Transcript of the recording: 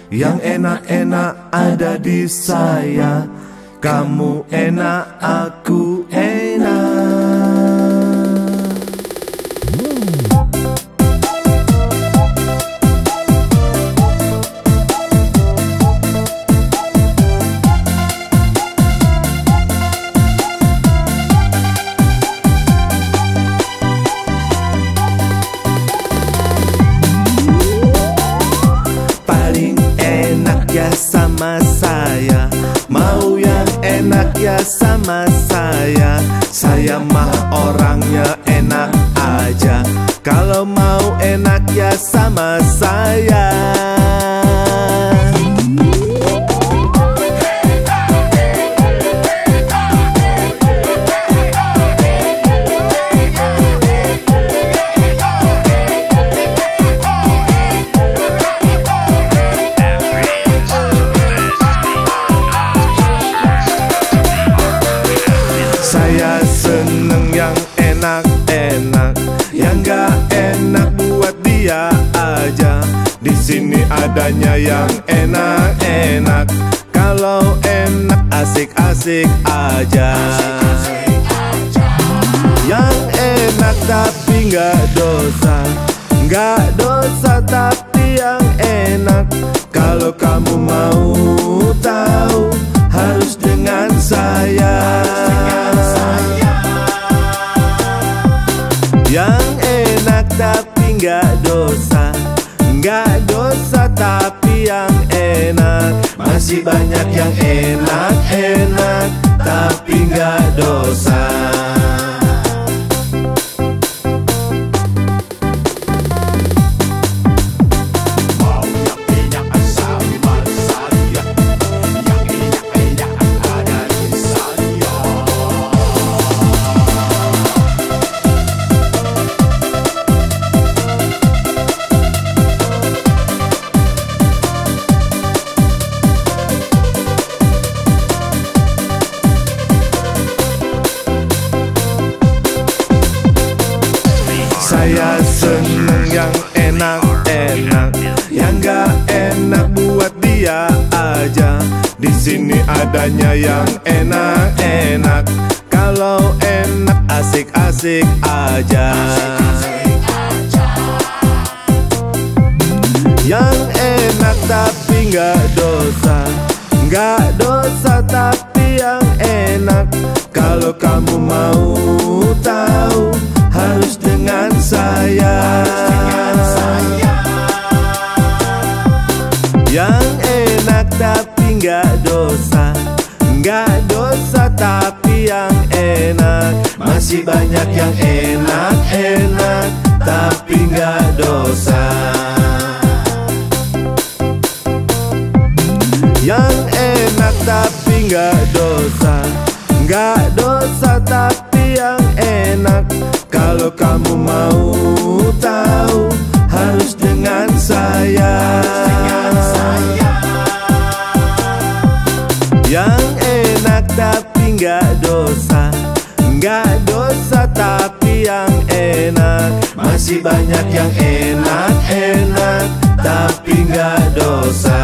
Yang enak-enak ada di saya. Kamu enak, aku enak. Ya sama saya, mau yang enak ya sama saya mah orangnya enak aja. Kalau mau enak ya sama saya. Saya seneng yang enak-enak, yang gak enak buat dia aja. Di sini adanya yang enak-enak, kalau enak asik-asik aja. Yang enak tapi gak dosa, gak dosa tapi yang enak. Kalau kamu mau tahu harus dengan saya. Yang enak tapi nggak dosa, nggak dosa tapi yang enak. Masih banyak yang enak-enak tapi nggak dosa. Saya seneng yang enak-enak, yang gak enak buat dia aja. Di sini adanya yang enak-enak, kalau enak asik-asik aja. Yang enak tapi gak dosa, gak dosa tapi yang enak. Kalau kamu mau tahu harus dengan saya. Yang enak tapi nggak dosa, nggak dosa tapi yang enak. Masih banyak yang enak-enak tapi nggak dosa. Yang enak tapi nggak dosa, nggak dosa tapi yang enak. Kalau kamu mau tahu harus dengan saya. Yang enak tapi nggak dosa, nggak dosa tapi yang enak. Masih banyak yang enak-enak tapi nggak dosa.